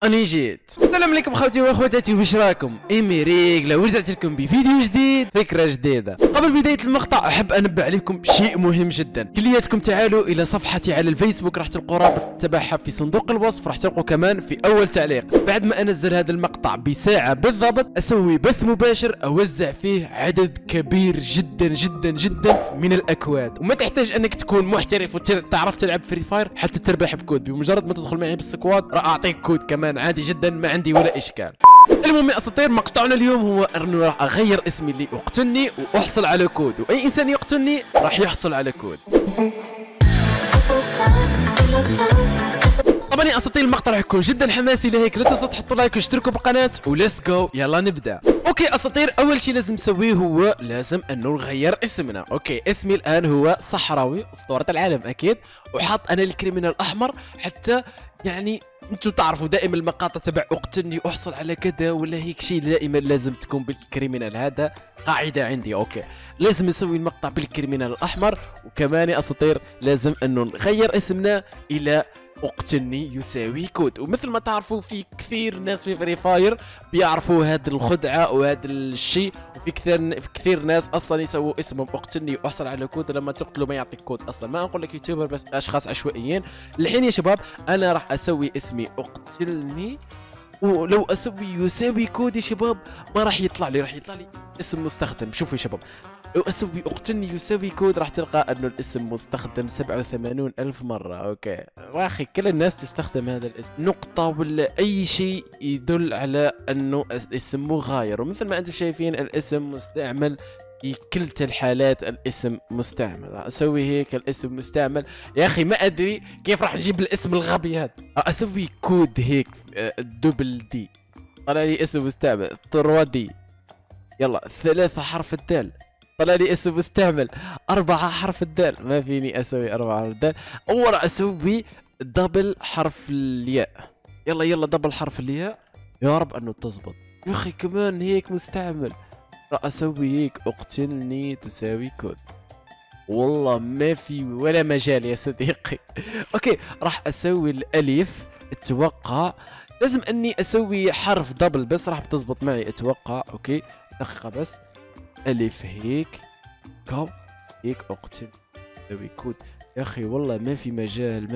اني جيت. السلام عليكم خوتي واخواتاتي، واش راكم؟ ايمي ريغلا، ورجعت لكم بفيديو جديد، فكره جديده. قبل بدايه المقطع احب انبه عليكم بشيء مهم جدا، كلياتكم تعالوا الى صفحتي على الفيسبوك، راح تلقوا رابط تبعها في صندوق الوصف، راح تلقوا كمان في اول تعليق. بعد ما انزل هذا المقطع بساعه بالضبط اسوي بث مباشر اوزع فيه عدد كبير جدا جدا جدا من الاكواد، وما تحتاج انك تكون محترف وتعرف تلعب فري فاير حتى تربح بكود. بمجرد ما تدخل معي بالسكواد راح اعطيك كود كمان عادي جدا، ما عندي ولا اشكال. المهم يا اساطير، مقطعنا اليوم هو انه راح اغير اسمي اللي اقتلني واحصل على كود، واي انسان يقتلني راح يحصل على كود. طبعا يا اساطير المقطع راح يكون جدا حماسي، لهيك لا تنسوا تحطوا لايك واشتركوا بالقناه وليتس جو. يلا نبدا. اوكي اساطير، اول شيء لازم نسويه هو لازم انه نغير اسمنا. اوكي اسمي الان هو صحراوي اسطوره العالم اكيد، وحاط انا الكريمنال الاحمر حتى يعني انتوا تعرفوا دائما المقاطع تبع اقتلني واحصل على كذا ولا هيك شيء، دائما لازم تكون بالكريمنال، هذا قاعده عندي. اوكي لازم نسوي المقطع بالكريمنال الاحمر، وكمان يا اساطير لازم انه نغير اسمنا الى اقتلني يساوي كود. ومثل ما تعرفوا في كثير ناس في فري فاير بيعرفوا هذه الخدعه وهذا الشيء، وفي كثير ناس اصلا يسووا اسمهم اقتلني واحصل على كود، ولما تقتلوا ما يعطيك كود اصلا. ما اقول لك يوتيوبر، بس اشخاص عشوائيين. الحين يا شباب انا راح اسوي اسمي اقتلني، ولو اسوي يساوي كود يا شباب ما راح يطلع لي، راح يطلع لي اسم مستخدم. شوفوا يا شباب، لو اسوي اقتلني يساوي كود راح تلقى انه الاسم مستخدم 87,000 مرة. اوكي واخي كل الناس تستخدم هذا الاسم، نقطة ولا اي شيء يدل على انه الاسم مغاير. ومثل ما انتم شايفين الاسم مستعمل في كلتا الحالات، الاسم مستعمل. راح اسوي هيك الاسم مستعمل. يا اخي ما ادري كيف راح نجيب الاسم الغبي هذا. اسوي كود هيك دبل دي، طلع لي اسم مستعمل 3 دي. يلا 3 حرف الدال، طلع لي اسم مستعمل 4 حرف الدال. ما فيني اسوي 4 حرف الدال. اول اسوي دبل حرف الياء. يلا دبل حرف الياء، يا رب انه تزبط. يا اخي كمان هيك مستعمل. راح اسوي هيك اقتلني تساوي كود. والله ما في ولا مجال يا صديقي. اوكي راح اسوي الالف، اتوقع لازم اني اسوي حرف دبل بس راح بتزبط معي اتوقع. اوكي دقيقة بس، الف هيك كو هيك اقتل تساوي كود. يا اخي والله ما في مجال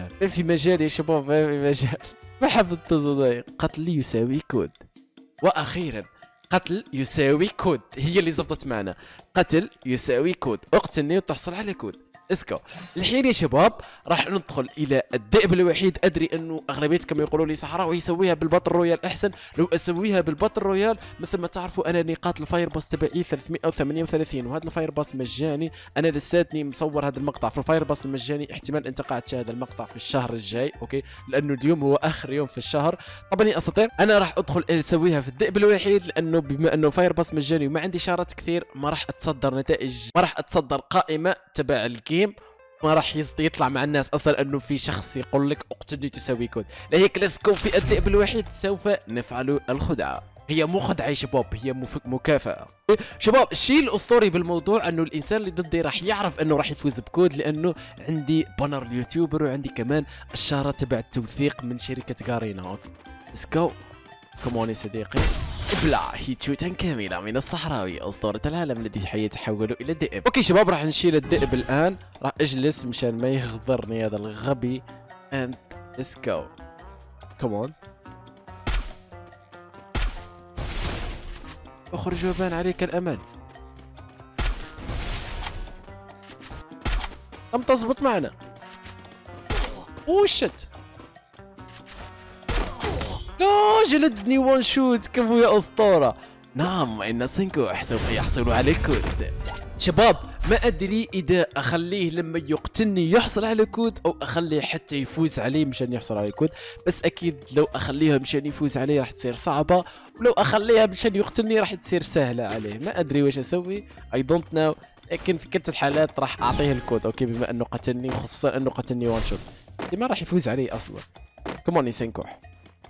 يا شباب، ما في مجال. ما حبيت تزبط. قتل يساوي كود، واخيرا قتل يساوي كود هي اللي زبطت معنا. قتل يساوي كود، اقتلني وتحصل على كود. اسكو الحين يا شباب راح ندخل الى الذئب الوحيد. ادري انه اغلبيتكم يقولوا لي صحراوي يسويها بالباتل رويال احسن. لو اسويها بالباتل رويال مثل ما تعرفوا انا نقاط الفاير باس تبعي 338، وهذا الفاير باس مجاني. انا لساتني مصور هذا المقطع في الفاير باس المجاني، احتمال انت قاعد تشاهد المقطع في الشهر الجاي. اوكي لانه اليوم هو اخر يوم في الشهر. طبعا يا اساطير انا راح ادخل اسويها في الذئب الوحيد، لانه بما انه فاير باس مجاني وما عندي شارات كثير ما راح اتصدر نتائج، ما راح اتصدر قائمه تبع الجيم، ما راح يطلع مع الناس اصلا انه في شخص يقول لك اقتلني تساوي كود. لهيك لسكم في الذئب الوحيد سوف نفعل الخدعه. هي مو خدعه يا شباب، هي مكافاه. شباب الشيء الاسطوري بالموضوع انه الانسان اللي ضدي راح يعرف انه راح يفوز بكود، لانه عندي بانر اليوتيوبر وعندي كمان الشاره تبع التوثيق من شركه غارينا. ليتس جو كمون يا صديقي. ابلع هيتشوتا كاملة من الصحراوي اسطورة العالم الذي حيتحول الى ذئب. اوكي شباب راح نشيل الذئب الان، راح اجلس مشان ما يغدرني هذا الغبي. and let's go come on. اخرج وبان عليك الامل. لم تزبط معنا. وشت لا جلدني وان شوت كفو يا اسطوره. نعم ان سنكوح سوف يحصل على كود. شباب ما ادري اذا اخليه لما يقتلني يحصل على كود او اخليه حتى يفوز عليه مشان يحصل على كود، بس اكيد لو اخليها مشان يفوز عليه راح تصير صعبه، ولو اخليها مشان يقتلني راح تصير سهله عليه. ما ادري واش اسوي، اي دونت نو، لكن في كلتا الحالات راح اعطيه الكود. اوكي بما انه قتلني، وخصوصا انه قتلني وان شوت ما راح يفوز عليه اصلا. كمون يسنكوح.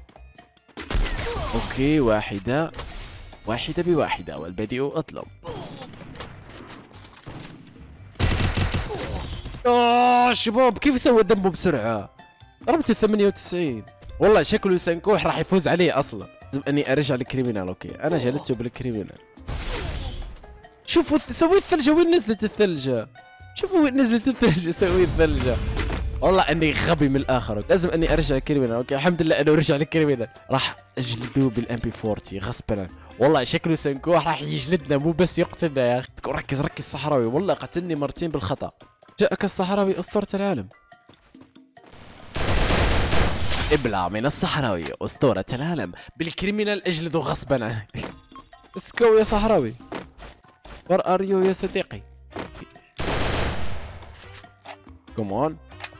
اوكي واحدة بواحدة والبديء اطلب. شباب كيف سوى دمه بسرعة؟ ضربته 98. والله شكله سنكوح راح يفوز عليه اصلا. لازم اني ارجع للكريمينال. اوكي انا جلدته بالكريمينال. شوفوا سوي الثلجة، وين نزلت الثلجة؟ شوفوا وين نزلت الثلجة، سوي الثلجة. والله اني غبي من الاخر. لازم اني ارجع للكريمينال. اوكي الحمد لله انه رجع للكريمينال. راح اجلدوه بالام بي 40 غصبا. والله شكله سنكوح راح يجلدنا مو بس يقتلنا يا اخي. ركز ركز صحراوي، والله قتلني مرتين بالخطا. جاءك الصحراوي اسطورة العالم. ابلع من الصحراوي اسطورة العالم بالكريمينال، اجلده غصبا عنك. اسكو يا صحراوي. Where are you يا صديقي؟ Come on.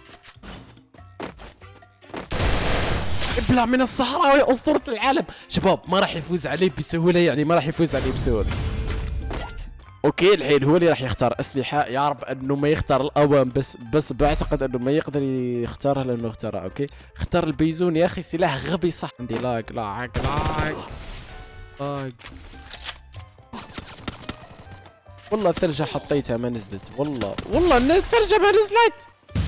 ابلع من الصحراوي اسطورة العالم. شباب ما راح يفوز عليه بسهولة، يعني ما راح يفوز عليه بسهولة. اوكي الحين هو اللي راح يختار اسلحة. يا رب انه ما يختار الاوام، بس بعتقد انه ما يقدر يختارها لانه اختارها. اوكي اختار البيزون يا اخي، سلاح غبي صح. عندي لاج لاج لاج لاج. والله الثلجة حطيتها ما نزلت. والله الثلجة ما نزلت.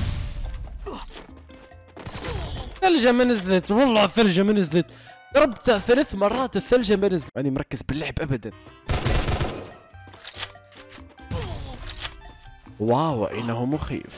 الثلجة ما نزلت، والله الثلجة ما نزلت. ضربتها 3 مرات الثلجة ما نزلت. ماني مركز باللعب ابدا. واو انه مخيف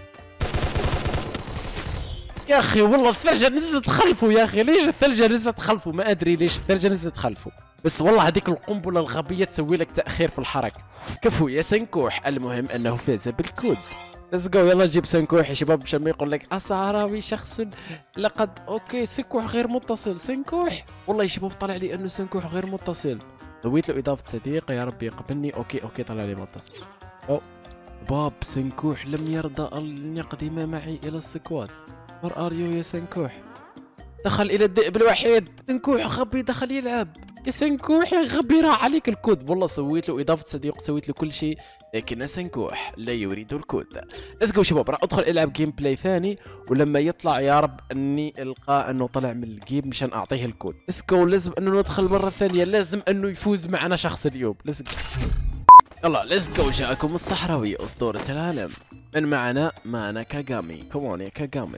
يا اخي. والله الثلجة نزلت خلفه يا اخي. ليش الثلجة نزلت خلفه؟ ما ادري ليش الثلجة نزلت خلفه. بس والله هذيك القنبلة الغبية تسوي لك تأخير في الحركة. كفو يا سنكوح. المهم انه فاز بالكود. ليتس جو. يلا جيب سنكوح يا شباب مشان ما يقول لك الصحراوي شخص لقد. اوكي سنكوح غير متصل. سنكوح والله يا شباب طلع لي انه سنكوح غير متصل. سويت له اضافة صديق يا رب يقبلني. اوكي طلع لي متصل. او باب سنكوح لم يرضى ان يقدم معي الى السكواد. Where are you يا سنكوح؟ دخل الى الذئب الوحيد. سنكوح غبي دخل يلعب. يا سنكوح يا غبي راح عليك الكود. والله سويت له اضافه صديق، سويت له كل شيء، لكن سنكوح لا يريد الكود. ليتس جو شباب. راح ادخل العب جيم بلاي ثاني، ولما يطلع يا رب اني القاه انه طلع من الجيم مشان اعطيه الكود. ليتس جو. لازم انه ندخل مره ثانيه، لازم انه يفوز معنا شخص اليوم. ليتس جو. يلا ليتس جو. جاءكم الصحراوي اسطورة العالم. من معنا كاغامي. كمون يا كاغامي.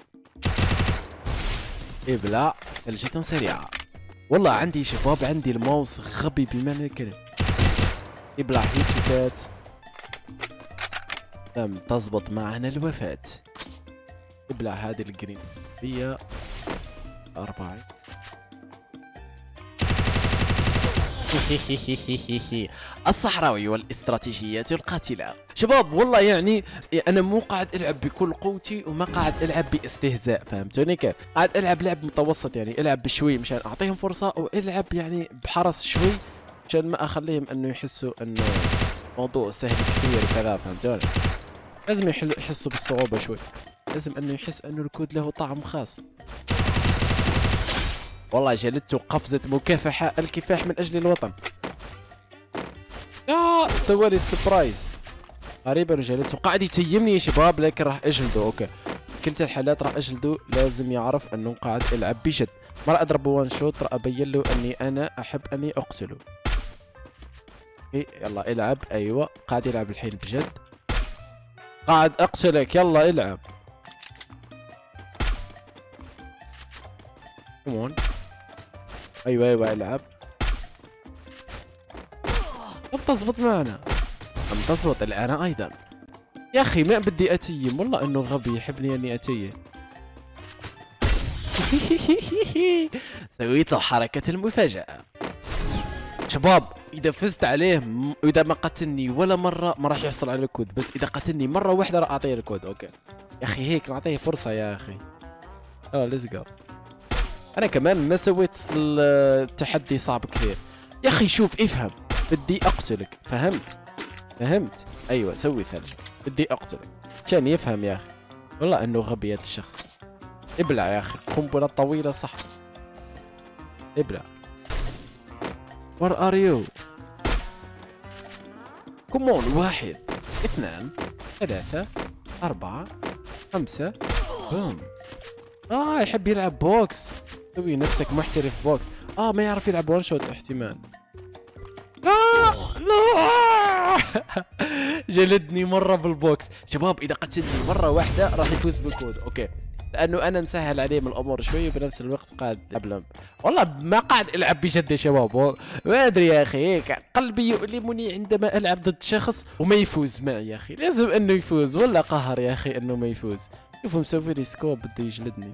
ابلع ثلجة سريعة. والله عندي شباب عندي الماوس غبي بمعنى الكلمة. ابلع هيتشتات. لم تزبط معنا الوفاة. ابلع هذه الجرين هي 4. الصحراوي والاستراتيجيات القاتلة. شباب والله يعني انا مو قاعد العب بكل قوتي وما قاعد العب باستهزاء، فهمتوني كيف؟ قاعد العب لعب متوسط، يعني العب بشوي مشان اعطيهم فرصة، والعب يعني بحرص شوي مشان ما اخليهم انه يحسوا انه موضوع سهل كثير وكذا، فهمتوني؟ لازم يحسوا بالصعوبة شوي، لازم انه يحس انه الكود له طعم خاص. والله جلدته قفزة مكافحة الكفاح من أجل الوطن. لا سوى لي السبرايز قريبا وجلدته. قاعد يتيمني يا شباب لكن راح أجلده. أوكي كلتا الحالات راح أجلده. لازم يعرف أنه قاعد ألعب بجد، ما راح أضربه وان شوت، راح أبين له أني أنا أحب أني أقتله. يلا العب. أيوة قاعد يلعب الحين بجد. قاعد أقتلك يلا العب. كمون. ايوه العب. لم تزبط معنا. لم تزبط الان ايضا. يا اخي ما بدي اتيم، والله انه غبي يحبني اني اتيم. سويت له حركة المفاجأة. شباب اذا فزت عليه واذا ما قتلني ولا مرة ما راح يحصل على الكود، بس اذا قتلني مرة واحدة راح اعطيه الكود. اوكي يا اخي هيك نعطيه فرصة يا اخي. يلا ليتس جو. انا كمان ما سويت التحدي صعب كثير يا اخي. شوف افهم، بدي اقتلك، فهمت؟ ايوه سوي ثلج، بدي اقتلك عشان يفهم يا اخي. والله انه غبي هذا الشخص. ابلع يا اخي قنبلة طويلة صح. ابلع. Where are you؟ كمون 1 2 3 4 5 بوم. يحب يلعب بوكس. سوي نفسك محترف بوكس. ما يعرف يلعب وان شوت احتمال. لا جلدني مرة بالبوكس. شباب اذا قتلني مرة واحدة راح يفوز بالكود. اوكي لانه انا مسهل عليه من الامور شوي وبنفس الوقت قاعد ابلم. والله ما قاعد العب بجد يا شباب، ما ادري يا اخي، هيك قلبي يؤلمني عندما العب ضد شخص وما يفوز معي يا اخي. لازم انه يفوز، ولا قهر يا اخي انه ما يفوز. شوفوا مسوي لي سكوب بده يجلدني.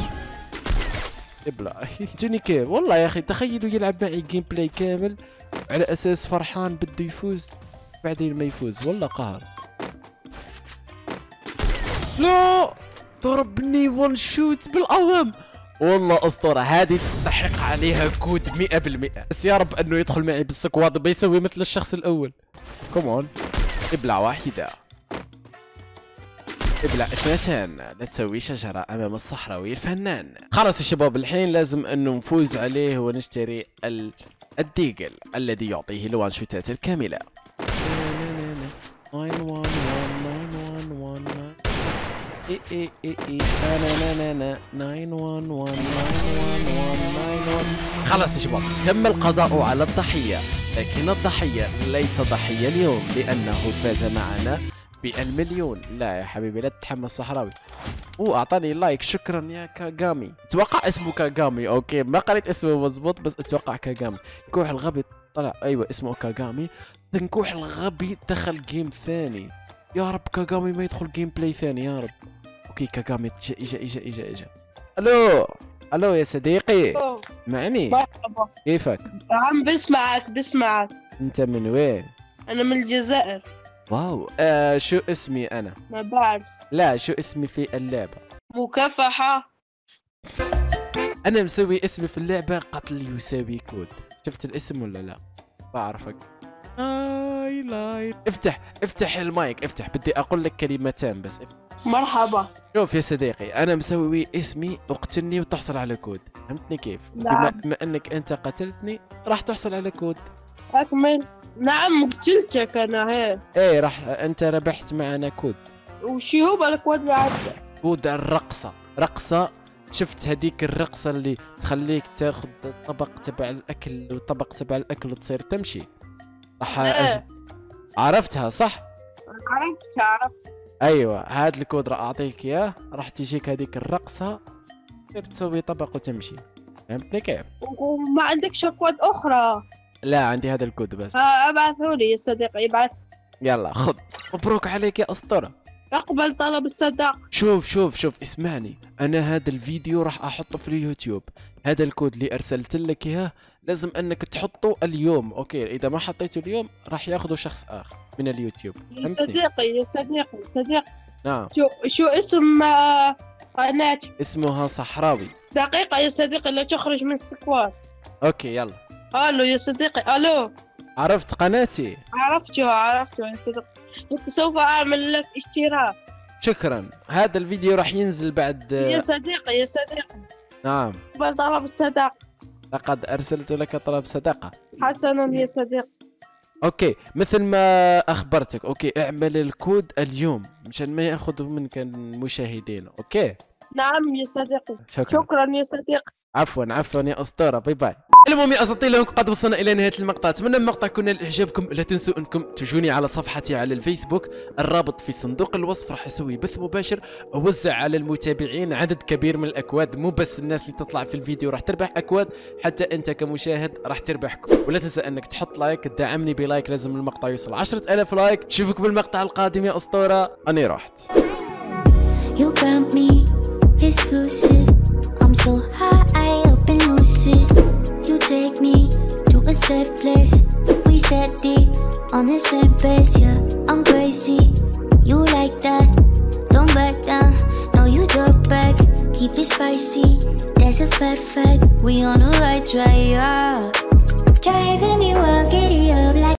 ابلع جوني كيف والله يا اخي. تخيلوا يلعب معي جيم بلاي كامل على اساس فرحان بده يفوز بعدين ما يفوز، والله قهر. لا ضربني ون شوت بالقوام، والله اسطوره. هذه تستحق عليها كود 100%. بس يا رب انه يدخل معي بالسكواد بيسوي مثل الشخص الاول. كومون ابلع واحده، ابلع اثنتين، لا تسوي شجره امام الصحراوي الفنان. خلاص يا شباب الحين لازم انه نفوز عليه ونشتري الديجل الذي يعطيه الوان شوتات الكامله. خلاص يا شباب تم القضاء على الضحية، لكن الضحية ليس ضحية اليوم لأنه فاز معنا ب1,000,000. لا يا حبيبي لا تتحمس صحراوي. اعطاني لايك، شكرا يا كاغامي. اتوقع اسمه كاغامي، اوكي ما قريت اسمه مضبوط بس اتوقع كاغامي. كوح الغبي طلع، ايوه اسمه كاغامي. تنكوح الغبي دخل جيم ثاني، يا رب كاغامي ما يدخل جيم بلاي ثاني يا رب. اوكي كاغامي اجا. الو يا صديقي. معني؟ مرحبا. كيفك؟ عم بسمعك. انت من وين؟ انا من الجزائر. واو شو اسمي انا؟ ما بعرف. لا شو اسمي في اللعبة؟ مكافحة. انا مسوي اسمي في اللعبة قتل يساوي كود. شفت الاسم ولا لا؟ بعرفك. افتح المايك، افتح. بدي اقول لك كلمتين بس. مرحبا. شوف يا صديقي انا مسوي اسمي اقتلني وتحصل على كود، فهمتني كيف؟ نعم. بما انك انت قتلتني راح تحصل على كود. اكمل. نعم قتلتك انا. هي ايه راح انت ربحت معنا كود. وشو هو الكود اللي عندك؟ كود رقصة. شفت هذيك الرقصة اللي تخليك تاخذ طبق تبع الاكل وطبق تبع الاكل وتصير تمشي. راح عرفتها صح؟ عرفت. ايوه هذا الكود راح اعطيك اياه، راح تجيك هذيك الرقصة تصير تسوي طبق وتمشي، فهمتني كيف؟ وما عندكش كود اخرى؟ لا عندي هذا الكود بس. ابعثه لي يا صديقي، ابعث. يلا خذ. مبروك عليك يا اسطورة. اقبل طلب الصداقة. شوف اسمعني، انا هذا الفيديو راح احطه في اليوتيوب. هذا الكود اللي ارسلت لك اياه لازم انك تحطه اليوم، اوكي؟ اذا ما حطيته اليوم راح ياخذه شخص اخر من اليوتيوب. يا صديقي. نعم. شو اسم قناتي؟ اسمها صحراوي. دقيقة يا صديقي لا تخرج من السكواد. اوكي يلا. الو يا صديقي. الو. عرفت قناتي؟ عرفته يا صديقي. سوف اعمل لك اشتراك. شكرا. هذا الفيديو راح ينزل بعد. يا صديقي. نعم. قبل طلب الصداقة. لقد ارسلت لك طلب صداقة. حسنا يا صديقي. اوكي مثل ما اخبرتك، اوكي اعمل الكود اليوم مشان ما ياخذوا منك المشاهدين، اوكي؟ نعم يا صديقي. شكرا يا صديقي. عفوا يا اسطوره. باي باي. المهم يا اساطير قد وصلنا الى نهايه المقطع. اتمنى المقطع يكون نال اعجابكم. لا تنسوا انكم تجوني على صفحتي على الفيسبوك، الرابط في صندوق الوصف. راح اسوي بث مباشر اوزع على المتابعين عدد كبير من الاكواد، مو بس الناس اللي تطلع في الفيديو راح تربح اكواد، حتى انت كمشاهد راح تربح كود. ولا تنسى انك تحط لايك، تدعمني بلايك، لازم المقطع يوصل 10,000 لايك. اشوفك بالمقطع القادم يا اسطوره. انا رحت. I'm so high up and lucid. You take me to a safe place. We steady on the same pace, yeah. I'm crazy. You like that? Don't back down. No, you drop back. Keep it spicy. There's a fact. We on the right track, yeah. Driving me wild, giddy up.